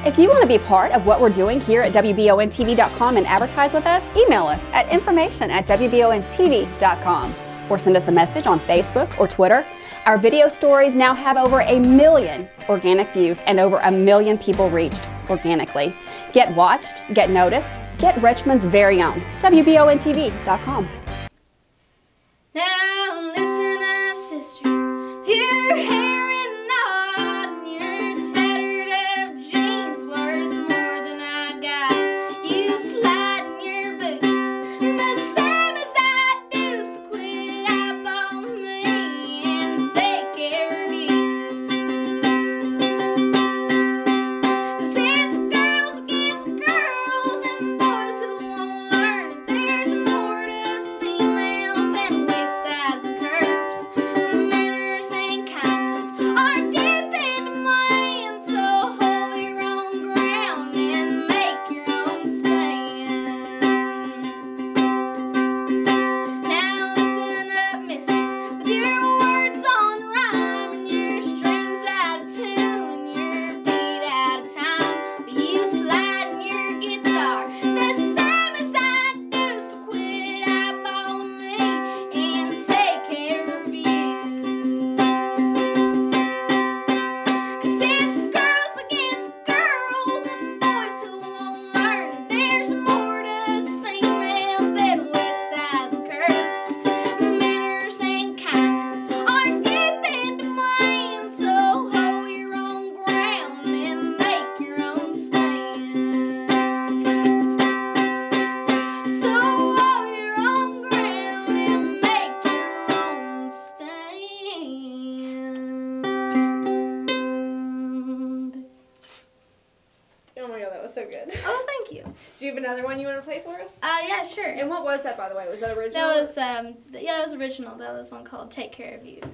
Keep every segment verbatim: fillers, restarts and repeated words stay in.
If you want to be part of what we're doing here at W B O N T V dot com and advertise with us, email us at information at W B O N T V dot com or send us a message on Facebook or Twitter. Our video stories now have over a million organic views and over a million people reached organically. Get watched, get noticed, get Richmond's very own W B O N T V dot com. Now listen up, sister, your hair and knot, your tattered up jeans worth more than I got. You slide in your boots, the same as I do, so quit eyeballing me and take care of you. 'Cause it's girls against girls and boys who won't learn. There's more to us females than waist size and curves. Manners and kindness are deep into mine, so hold your own ground and make your own stand. Now listen up, mister, with your words on rhyme and your strings out of tune and your beat out of time. But you slide in your guitar the same as I do, so quit eyeballing me and take care of you. 'Cause it's girls against girls and boys who won't learn. There's more to us females than waist size and curves. Manners and kindness are deep into mine, so hold your own ground and make your own stand. So hold your own ground and make your own stand. Oh my god, that was so good. Oh, thank you. Do you have another one you want to play for us? Uh, yeah, sure. And what was that, by the way? Was that original? That was, um, th- yeah, that was original. That was one called Take Care of You.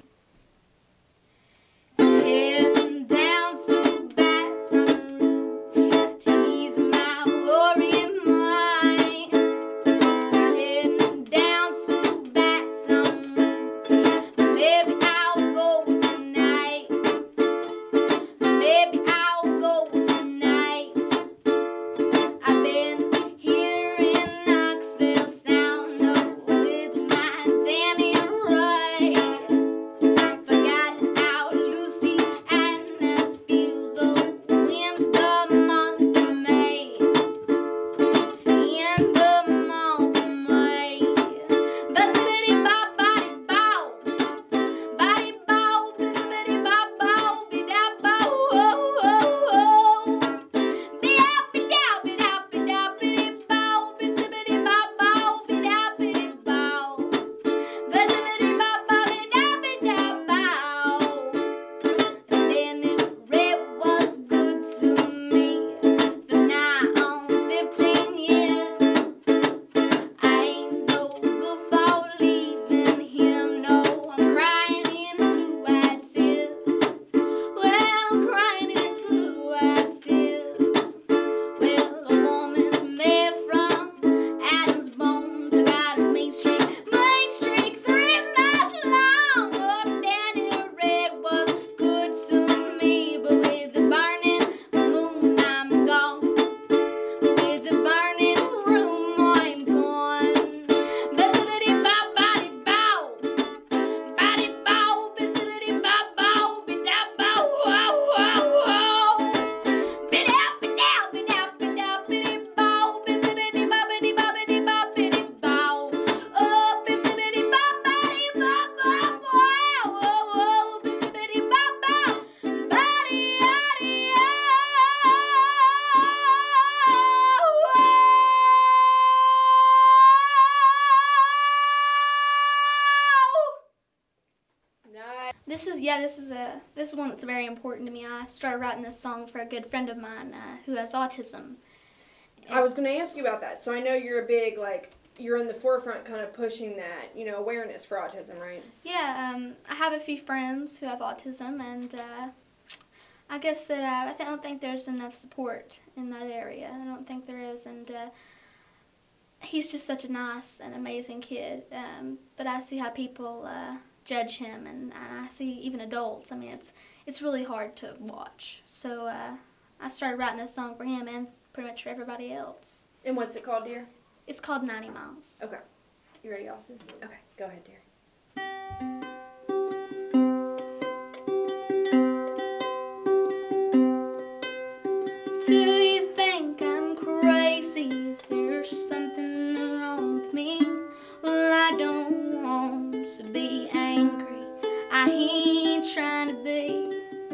Heading down to Baton Rouge, tease my worried mind. Heading down to Baton Rouge, maybe I'll go tonight. Maybe I'll go tonight. I've been here in Knoxville town, oh, with my Danny Wright. Forgot how Lucy Anna feels, oh, in the month of May. In the month of May. Buzzity bow, body bow. Body bow, buzzity bow, bow, be da bow, oh, oh, oh. Be da, be da, be da, be da, be bow, buzzity bow, bow, be da, be bow. Buzzity bow, bow, be da, be da, bow. And then it red was good to me for now on fifteen years. I ain't no good for leaving him, no, I'm crying in his blue-eyed tears. Well, I'm crying in his blue-eyed tears. Well, a woman's made from Adam's bones. I got a main street, main street three miles long. Oh, Danny Red was good to me, but with the burning moon I'm gone. With the burning room I'm gone. Buzzity bow, body bow. Body bow, buzzity bow, bow, be da bow, wow, wow, wow. Be da, be da, be da, be da, be bow, buzzity bow, biddy bow, biddy bow, biddy bow. Oh, buzzity bow, body bow, bow, wow, oh, oh, buzzity bow, bow, body, yaddy, Nice. This is, yeah, this is a this is one that's very important to me. I started writing this song for a good friend of mine uh, who has autism. I was going to ask you about that. So I know you're a big, like, you're in the forefront kind of pushing that, you know, awareness for autism, right? Yeah, um, I have a few friends who have autism, and uh, I guess that uh, I, th- I don't think there's enough support in that area. I don't think there is, and uh, he's just such a nice and amazing kid. Um, but I see how people uh, judge him, and I see even adults. I mean, it's it's really hard to watch. So uh, I started writing a song for him and pretty much for everybody else. And what's it called, dear? It's called ninety miles. Okay. You ready, Austin? Okay, go ahead, dear. Do you think I'm crazy? Is there something wrong with me? Well, I don't want to be angry. I ain't trying to be.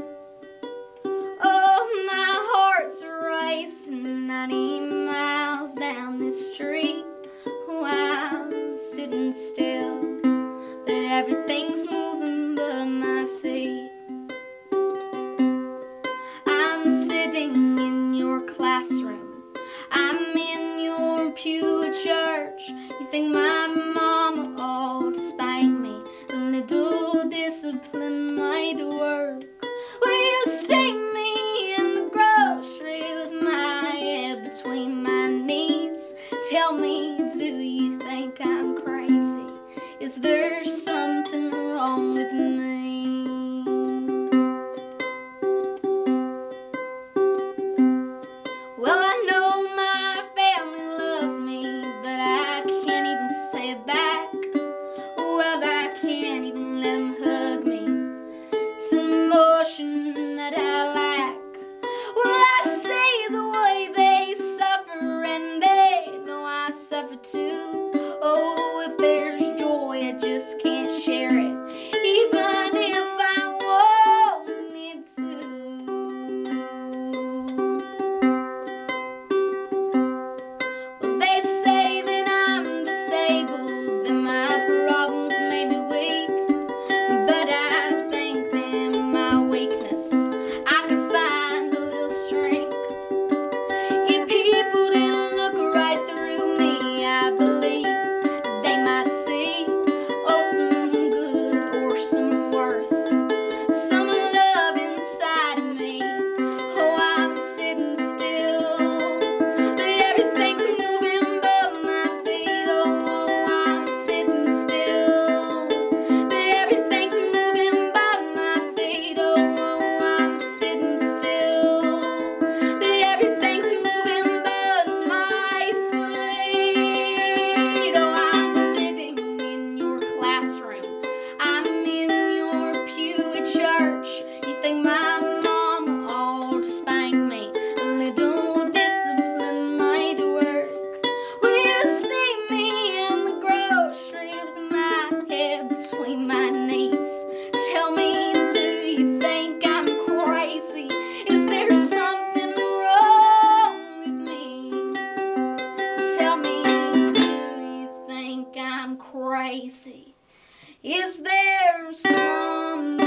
Oh, my heart's racing ninety miles down this street. Oh, I'm sitting still, but everything's moving but my feet. I'm sitting in your classroom. I'm in your pew at church. You think my mama ought to spank me? A little discipline might work. Will you see me in the grocery with my head between my knees? Tell me, do you think I'm crazy? Is there something wrong with me? Well, I know my family loves me, but I can't even say it back. Well, I can't even let them hug me. It's an emotion that I lack. Well, I see the way they suffer, and they know I suffer too. Oh, if there's joy, I just can't share it, even if I wanted to. Well, they say that I'm disabled, that my problems may be weak, but I think that in my weakness I could find a little strength. If people didn't look right through me, I believe they might see, oh, some good or some worth, some love inside of me. Oh, I'm sitting still, but everything's moving but my feet. Oh, I'm sitting still, but everything's moving but my feet. Oh, I'm sitting still, but everything's moving but my feet. Oh, I'm sitting in your classroom. I'm in your pew at church. You think my mama ought to spank me? A little discipline might work. Will you see me in the grocery with my head between my knees? Tell me, do you think I'm crazy? Is there something wrong with me? Tell me, do you think I'm crazy? Is there something